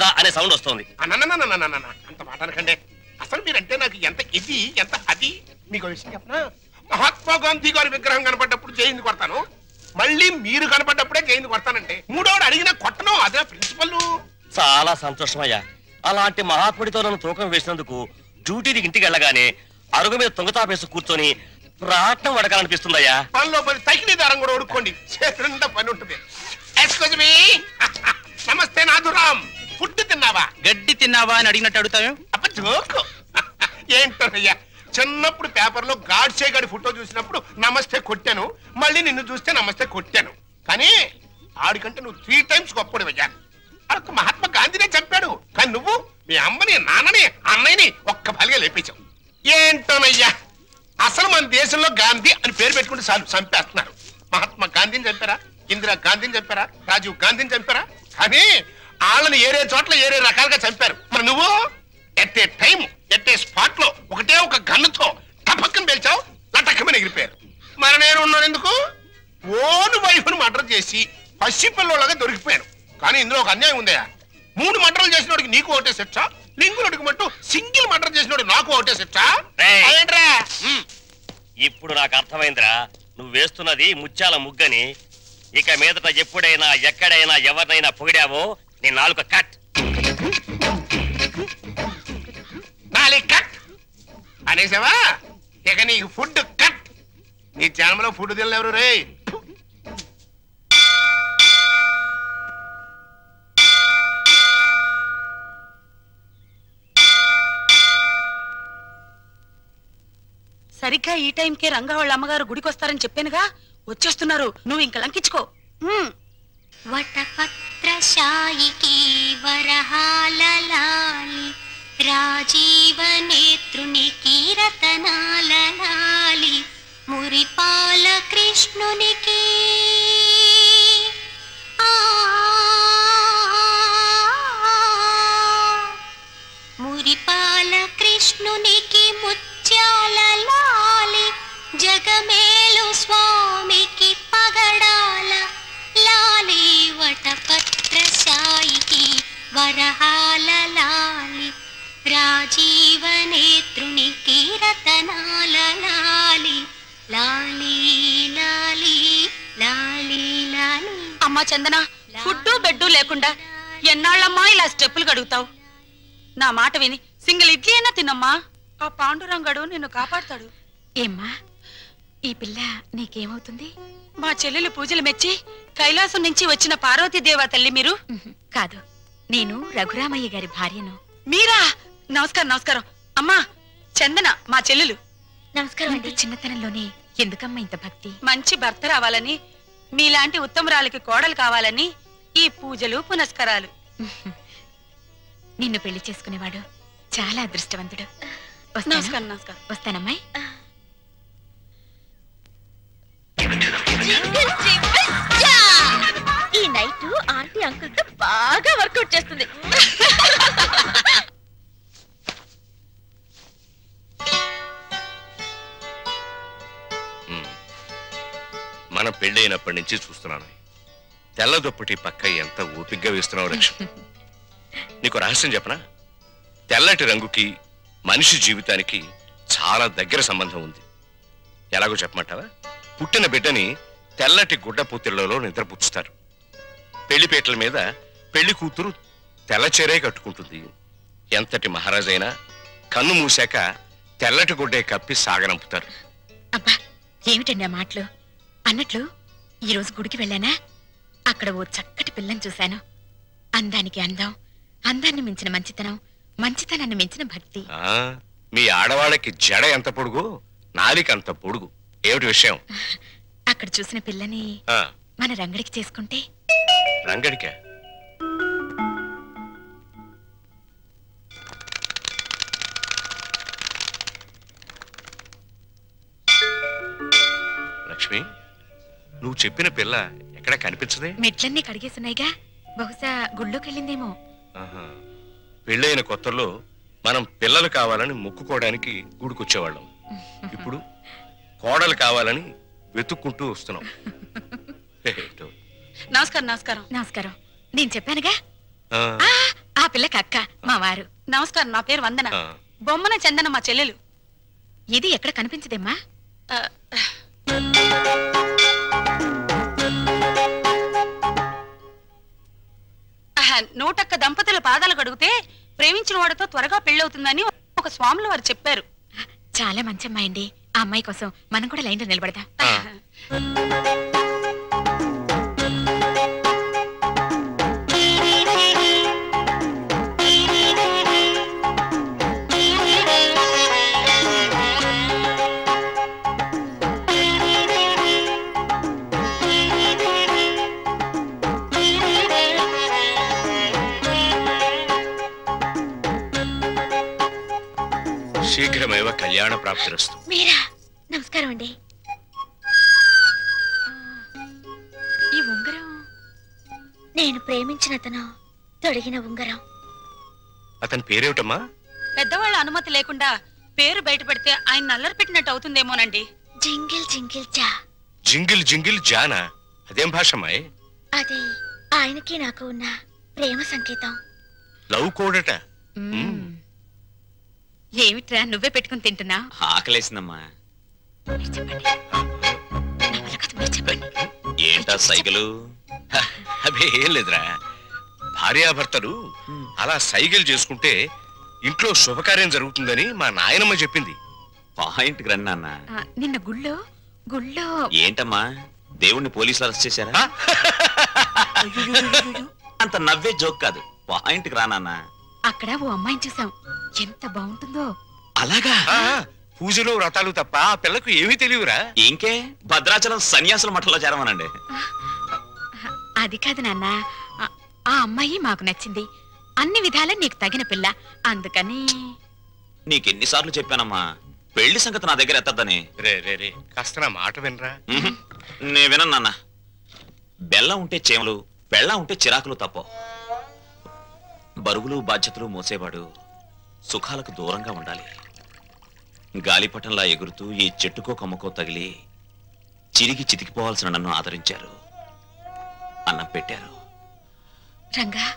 లేదా అనే సౌండ్ వస్తుంది. అంత మాట అనకండి. అసలు మీరంటే నాకు ఎంత ఇది ఎంత అది. మీకు విషయం చెప్పనా, మహాత్మా గాంధీ గారి విగ్రహం కనపడ్డప్పుడు జైలు కొడతాను, మళ్ళీ మీరు కనపడ్డప్పుడే జైలు కొడతానంటే మూడోడు అడిగినా కొట్టను. అదే ప్రిన్సిపల్. చాలా సంతోషమయ్యా. అలాంటి మహాత్ముడితో నన్ను తూకం వేసినందుకు డ్యూటీకి ఇంటికి వెళ్ళగానే అరుగు మీద తుంగతాపేసి కూర్చొని రాట్నం వడకాలనిపిస్తుందయ్యా. పనిలో పని తగిలి దారం కూడా ఉడుకోండి, చేతులుండా పని ఉంటుంది. Excuse me. నమస్తే నాథురామ్. ఫుడ్ తిన్నావా? గడ్డి తిన్నావా అని అడిగినట్టు అడుగుతావు. అప్ప జోకు. ఏంటోనయ్యా, చిన్నప్పుడు పేపర్ లో గాడ్సే గాడి ఫోటో చూసినప్పుడు నమస్తే కొట్టాను, మళ్ళీ నిన్ను చూస్తే నమస్తే కొట్టాను. కానీ ఆడికంటే నువ్వు 3 times గొప్పడివయ్యా. అరకు మహాత్మా గాంధీనే చంపాడు, కానీ నువ్వు మీ అమ్మని నాన్నని అన్నయ్యని ఒక్క బలిగా లేపించావు. ఏంటోనయ్యా, అసలు మన దేశంలో గాంధీ అని పేరు పెట్టుకుంటే చాలు చంపేస్తున్నారు. మహాత్మా గాంధీని చంపారా, ఇందిరా గాంధీని చంపారా, రాజీవ్ గాంధీని చంపారా, కానీ వాళ్ళని ఏరే చోట్ల ఏరే రకాలుగా చంపారు. మరి నువ్వు at a time at a spot లో ఒకటే ఒక గన్నుతో టపక్కన పేల్చావు, లటక్కమని ఎగిరిపోయారు. మరి నేను ఉన్నాను ఎందుకు? ఓను వైఫ్ను మర్డర్ చేసి పసిపిల్లలాగా దొరికిపోయాను. కానీ ఇందులో ఒక అన్యాయం ఉందయా. 3 మర్డర్లు చేసినోడికి నీకు ఒకటే శిక్ష, లింగుడికి మట్టు సింగిల్ మర్డర్ చేసినోడు నాకు ఒకటే శిక్ష. ఇప్పుడు నాకు అర్థమైందిరా, నువ్వు వేస్తున్నది ముత్యాల ముగ్గని. ఇక మీదట ఎప్పుడైనా ఎక్కడైనా ఎవరినైనా పొగిడావో నీ నాలుక కట్. కట్ అనేసావా? ఇక నీకు ఫుడ్ కట్. నీ జన్మలో ఫుడ్ తినలేవరు రే. సరిగ్గా ఈ టైంకే రంగా వాళ్ళ అమ్మగారు గుడికి వస్తారని చెప్పానుగా, వచ్చేస్తున్నారు. నువ్వు ఇంక లంకించుకో. వటపత్రశాయికి వరహాలలాలి రాజీవ నేత్రునికి రతనాలలాలి మురిపాల కృష్ణునికి మురిపాల కృష్ణునికి ముత్యాల లాలి జగమేలు స్వామికి పగడాల లాలి వటపత్రశాయికి వరహాల లాలి రాజీవ నేత్రునికి రతనాల లాలి లాలి లాలి లాలి లాలి. అమ్మా చందన, ఫుడ్డు బెడ్డు లేకుండా ఎన్నాళ్ళమ్మా ఇలా స్టెప్పులు గడుగుతావు? నా మాట విని సింగిల్ ఇడ్లీ అయినా తినమ్మా. ఆ పాండురంగడు నిన్ను కాపాడుతాడు. ఏమ్మా, ఈ పిల్ల నీకేమవుతుంది? మా చెల్లెలు పూజలు మెచ్చి కైలాసం నుంచి వచ్చిన పార్వతీదేవా తల్లి మీరు? కాదు, నేను రఘురామయ్య గారి భార్యను. మీరా? నమస్కారం నమస్కారం. అమ్మా చందన మా చెల్లెలు. నమస్కారం అండి. చిన్నతనంలోనే ఎందుకమ్మా ఇంత భక్తి? మంచి భర్త రావాలని, మీలాంటి ఉత్తమరాలకి కోడలు కావాలని ఈ పూజలు పునస్కారాలు. నిన్ను పెళ్లి చేసుకునేవాడు చాలా అదృష్టవంతుడు. నమస్కారం నమస్కారం. వస్తానమ్మాయి. ఈ నైట్ ఆంటీ అంకుల్ తో బాగా వర్కౌట్ చేస్తుంది. మన పెళ్ళైనప్పటి నుంచి చూస్తున్నాను, తెల్ల దుప్పటి పక్క ఎంత ఓపిగ్గా వేస్తున్నావు లక్ష్మి. నీకు రహస్యం చెప్పనా? తెల్లటి రంగుకి మనిషి జీవితానికి చాలా దగ్గర సంబంధం ఉంది. ఎలాగో చెప్పమంటావా? పుట్టిన బిడ్డని తెల్లటి గుడ్డ పూతిళ్లలో నిద్రపుచ్చుతారు. పెళ్లిపేటల మీద పెళ్లి కూతురు తెల్లచీరే కట్టుకుంటుంది. ఎంతటి మహారాజైనా కన్ను మూసాక తెల్లటి గుడ్డే కప్పి సాగనంపుతారు. అబ్బా, ఏమిటండి ఆ మాటలు? అన్నట్లు ఈరోజు గుడికి వెళ్ళానా, అక్కడ ఓ చక్కటి పిల్లని చూశాను. అందానికి అందం, అందాన్ని మించిన మంచితనం, మంచితనాన్ని మించిన భక్తి. మీ ఆడవాళ్ళకి జడ ఎంత పొడుగు, నాలిక అంత పొడుగు. ఏమిటి విషయం? అక్కడ చూసిన పిల్లని మన రంగడికి చేసుకుంటే. రంగడికా? లక్ష్మి, నువ్వు చెప్పిన పిల్ల ఎక్కడ కనిపించదే? మెట్లన్నీ కడిగేస్తున్నాయిగా, బహుశా గుళ్ళోకెళ్ళిందేమో. పెళ్ళైన కొత్తలో మనం పిల్లలు కావాలని మొక్కుకోవడానికి గుడికొచ్చేవాళ్ళం. ఇప్పుడు కోడలు కావాలని వెతుక్కుంటూ వస్తున్నాం. నమస్కారం నమస్కారం. నమస్కారం. నేను చెప్పానుగా, ఆ ఆ పిల్లకి అక్క మా వారు. నమస్కారం, నా పేరు వందన. బొమ్మన చందన మా చెల్లెలు. ఇది ఎక్కడ కనిపించదేమ్మా? నూటొక్క దంపతుల పాదాలు కడిగితే ప్రేమించిన వాడితో త్వరగా పెళ్ళవుతుందని ఒక స్వాములు వారు చెప్పారు. చాలా మంచి అమ్మాయి అండి. ఆ అమ్మాయి కోసం మనం కూడా లైన్లో నిలబడదాం. శీఘ్రమేవ కళ్యాణ ప్రాప్తిరస్తు. మీరా? నమస్కారం అండి. ఈ ఉంగరం నేను ప్రేమించిన అతను తొడిగిన ఉంగరం. అతని పేరేమిటమ్మా? పెద్దవాళ్ళ అనుమతి లేకుండా పేరు బయట పెడితే ఆయన నల్లరి పెట్టినట్టు అవుతుందేమోనండి. జింగిల్ జింగిల్ జా. జింగిల్ జింగిల్ జానా? అదేం భాషమాయ్? అది ఆయనకి నాకు ఉన్న ప్రేమ సంకేతం. లవ్ కోడట. ఏమిట్రా నువ్వే పెట్టుకుని తింటున్నా? ఆకలేసిందమ్మా. చెప్పండి. ఏంటా సైకిలు? అదే ఏం లేదురా, భార్యాభర్తలు అలా సైకిల్ చేసుకుంటే ఇంట్లో శుభకార్యం జరుగుతుందని మా నాయనమ్మ చెప్పింది. పాయింట్కి రండి నాన్న. నిన్న గుళ్ళో ఏంటమ్మా, దేవుణ్ణి పోలీసులు అరెస్ట్ చేశారా? అంత నవ్వే జోక్ కాదు, పాయింట్కి రా నాన్న. అక్కడ ఓ అమ్మాయిని చూసాం, ఎంత బాగుంటుందో. అలాగా? పూజలు వ్రతాలు తప్ప ఆ పిల్లకు ఏమీ తెలియరా? ఇంకే భద్రాచలం సన్యాసుల మఠంలో చేరమనండి. అది కాదు నాన్న, ఆ అమ్మాయి మాకు నచ్చింది. అన్ని విధాలా నీకు తగిన పిల్ల, అందుకని. నీకెన్నిసార్లు చెప్పానమ్మా పెళ్లి సంగతి నా దగ్గర ఎత్తద్దని. రే కాస్త నా మాట వినరా. నే వినను నాన్న. బెల్లం ఉంటే చేమలు, బెల్లం ఉంటే చిరాకులు తప్ప. బరువులు బాధ్యతలు మోసేవాడు సుఖాలకు దూరంగా ఉండాలి. గాలిపటంలా ఎగురుతూ ఈ చెట్టుకో కొమ్మకో తగిలి చిరిగి చితికిపోవాల్సిన నన్ను ఆదరించారు, అన్నం పెట్టారు. రంగా,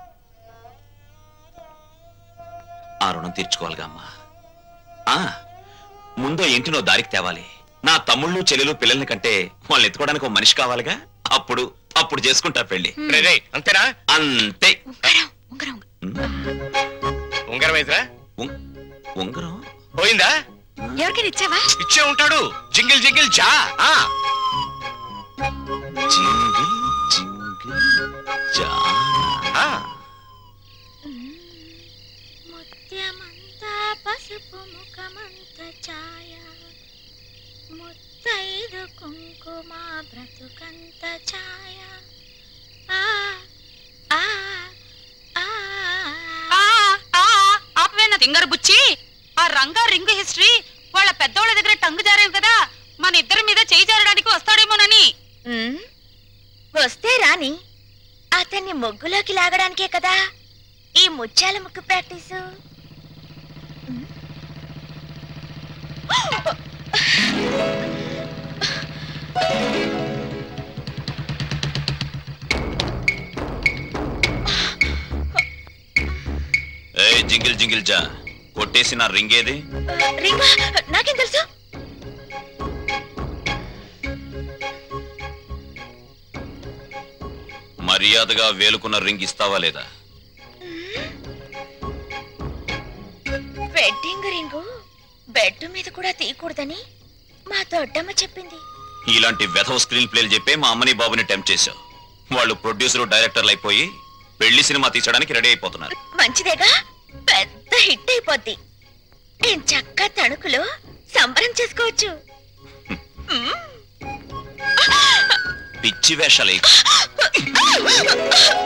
ఆ రుణం తీర్చుకోవాలిగా అమ్మా. ముందో ఇంటినో దారికి తేవాలి. నా తమ్ముళ్ళు చెల్లెలు పిల్లల్ని కంటే వాళ్ళు ఎత్తుకోవడానికి ఒక మనిషి కావాలిగా. అప్పుడు చేసుకుంటా పెళ్లి. అంతేనా? అంతే. ఉంగరం అయితేరా? ఉంగరం పోయిందా? ఎవరికైనా ఇచ్చావా? ఇచ్చే ఉంటాడు. జింగిల్ జింగిల్ జా. జింగిల్ జింగిల్ జా. ముత్యమంతా పసుపు ముఖమంత ఛాయ, ముత్తైదు కుంకుమ బ్రతుకంత ఛాయ. ఆపవేనా తింగర బుచ్చి? ఆ రంగా రింగు హిస్టరీ వాళ్ళ పెద్దోళ్ళ దగ్గర టంగు జారేవు కదా, మన ఇద్దరి మీద చేయి జారడానికి వస్తాడేమోనని. వస్తే రాని, అతన్ని ముగ్గులోకి లాగడానికే కదా ఈ ముత్యాల ముగ్గు ప్రాక్టీసు. జింగిల్ జింగిల్ జా కొట్టేసి నా రింగ్ ఏది? రింగా? నాకేం తెలుసు? మర్యాదగా వేలుకున్న రింగ్ ఇస్తావా లేదా? వెడ్డింగ్ రింగు బెడ్ మీద కూడా తీయకూడదని మా దొడ్డమ్మ చెప్పింది. ఇలాంటి వెధవ స్క్రీన్ ప్లేలు చెప్పే మా అమ్మని బాబుని టెంప్ట్ చేశావు. వాళ్ళు ప్రొడ్యూసర్ డైరెక్టర్లు అయిపోయి పెళ్లి సినిమా తీసడానికి రెడీ అయిపోతున్నారు. మంచిదేగా, పెద్ద హిట్ అయిపోద్ది. నేను చక్కగా తణుకులో సంబరం చేసుకోవచ్చు. పిచ్చి వేషాలు